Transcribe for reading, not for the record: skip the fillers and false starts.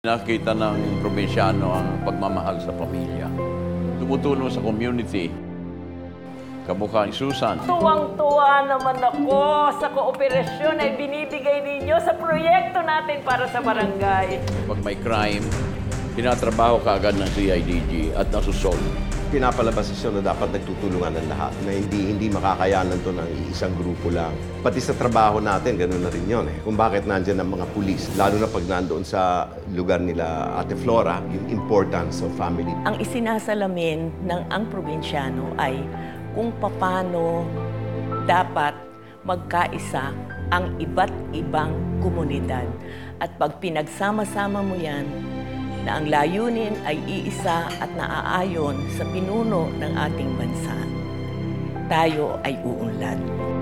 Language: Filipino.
Nakita ng probinsyano ang pagmamahal sa pamilya. Tumutulong sa community. Kamukha ni Susan. Tuwang-tuwa naman ako sa kooperasyon na binibigay ninyo sa proyekto natin para sa barangay. Pag may crime, tinatrabaho ka agad ng CIDG at nasusolve. Pinapalabas siya na dapat nagtutulungan ng lahat, na hindi makakayanan to ng isang grupo lang. Pati sa trabaho natin, ganoon na rin yun. Kung bakit nandyan ang mga pulis, lalo na pag nandoon sa lugar nila Ate Flora, yung importance of family. Ang isinasalamin ng ang probinsyano ay kung paano dapat magkaisa ang iba't ibang komunidad. At pag pinagsama-sama mo yan, na ang layunin ay iisa at naaayon sa pinuno ng ating bansa, tayo ay uunlad.